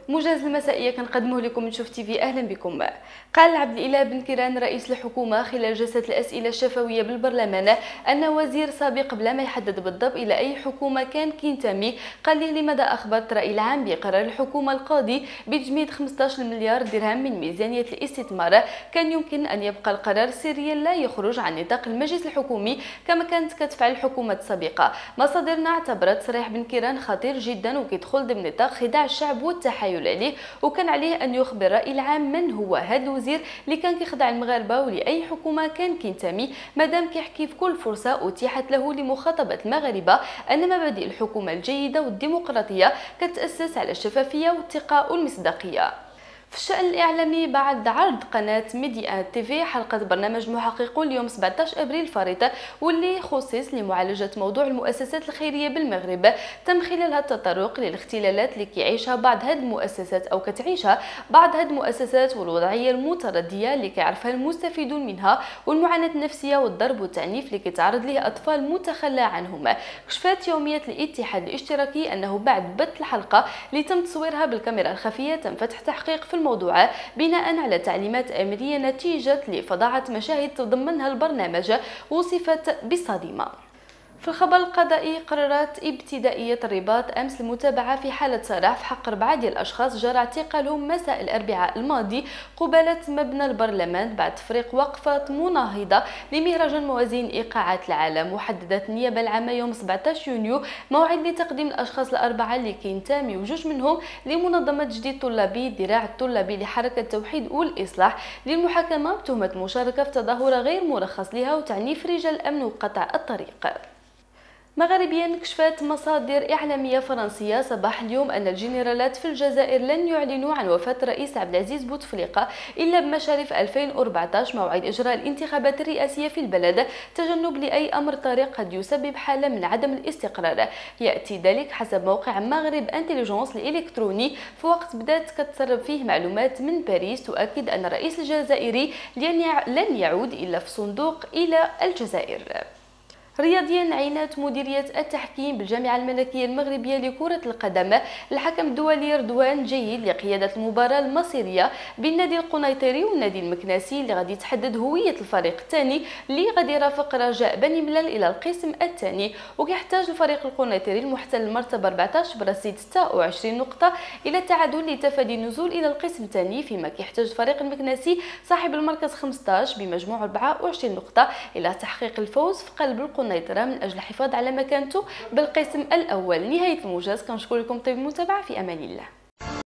موجز المسائية كنقدموه لكم من شوف تيفي. اهلا بكم. قال عبد الاله بن كيران رئيس الحكومه خلال جلسه الاسئله الشفويه بالبرلمان ان وزير سابق بلا ما يحدد بالضبط الى اي حكومه كان كينتمي قال لي لماذا اخبرت الراي العام بقرار الحكومه القاضي بتجميد 15 مليار درهم من ميزانيه الاستثمار. كان يمكن ان يبقى القرار سريا لا يخرج عن نطاق المجلس الحكومي كما كانت كتفعل الحكومه السابقه. مصادرنا اعتبرت تصريح بن كيران خطير جدا وكيدخل ضمن نطاق خداع الشعب والتحايل عليه، وكان عليه ان يخبر الراي العام من هو هذا الوزير اللي كان كيخدع المغاربه ولاي حكومه كان كينتمي، مادام كيحكي في كل فرصه اتيحت له لمخاطبه المغاربه ان مبادئ الحكومه الجيده والديمقراطيه كتاسس على الشفافيه والثقه والمصداقيه. في الشأن الإعلامي، بعد عرض قناة ميديا تيفي حلقة برنامج محققون اليوم 17 أبريل الفارط واللي خصص لمعالجة موضوع المؤسسات الخيرية بالمغرب، تم خلالها التطرق للاختلالات اللي كيعيشها بعض هذه المؤسسات أو كتعيشها بعض هذه المؤسسات والوضعية المتردية اللي كيعرفها المستفيدون منها والمعاناة النفسية والضرب والتعنيف اللي كيتعرض ليه أطفال متخلى عنهم. كشفت يومية الاتحاد الاشتراكي أنه بعد بث الحلقة اللي تم تصويرها بالكاميرا الخفية تم فتح تحقيق في الموضوع بناء على تعليمات أمرية نتيجة لفظاعة مشاهد تضمنها البرنامج وصفت بالصادمة. في الخبر القضائي، قررت ابتدائية الرباط أمس المتابعة في حالة صراع في حق 4 ديال الأشخاص جرى اعتقالهم مساء الأربعاء الماضي قبالة مبنى البرلمان بعد تفريق وقفة مناهضة لمهرجان موازين إيقاعات العالم. وحددت النيابة العامة يوم 17 يونيو موعد لتقديم الأشخاص الأربعة اللي كينتميو جوج منهم لمنظمة جديد طلابي الذراع الطلابي لحركة التوحيد والإصلاح للمحاكمة بتهمة المشاركة في تظاهرة غير مرخص لها وتعنيف رجال الأمن وقطع الطريق. مغربيا، كشفت مصادر إعلامية فرنسية صباح اليوم أن الجنرالات في الجزائر لن يعلنوا عن وفاة الرئيس عبد العزيز بوتفليقة إلا بمشارف 2014 موعد إجراء الانتخابات الرئاسية في البلد، تجنب لأي أمر طارئ قد يسبب حالة من عدم الاستقرار. يأتي ذلك حسب موقع مغرب انتليجنس الإلكتروني في وقت بدات كتسرب فيه معلومات من باريس تؤكد أن الرئيس الجزائري لن يعود إلا في صندوق إلى الجزائر. رياضيا، عينات مديرية التحكيم بالجامعة الملكية المغربية لكرة القدم الحكم الدولي رضوان جيد لقيادة المباراة المصيرية بين نادي القنيطري والنادي المكناسي اللي غادي تحدد هوية الفريق الثاني اللي غادي يرافق رجاء بني ملال إلى القسم الثاني. وكيحتاج الفريق القنيطري المحتل المرتبة 14 برصيد 26 نقطة إلى التعادل لتفادي النزول إلى القسم الثاني، فيما كيحتاج الفريق المكناسي صاحب المركز 15 بمجموع 24 نقطة إلى تحقيق الفوز في قلب القنيطرة من أجل الحفاظ على مكانته بالقسم الأول. نهاية الموجز، كنشكر لكم طيب المتابعة، في أمان الله.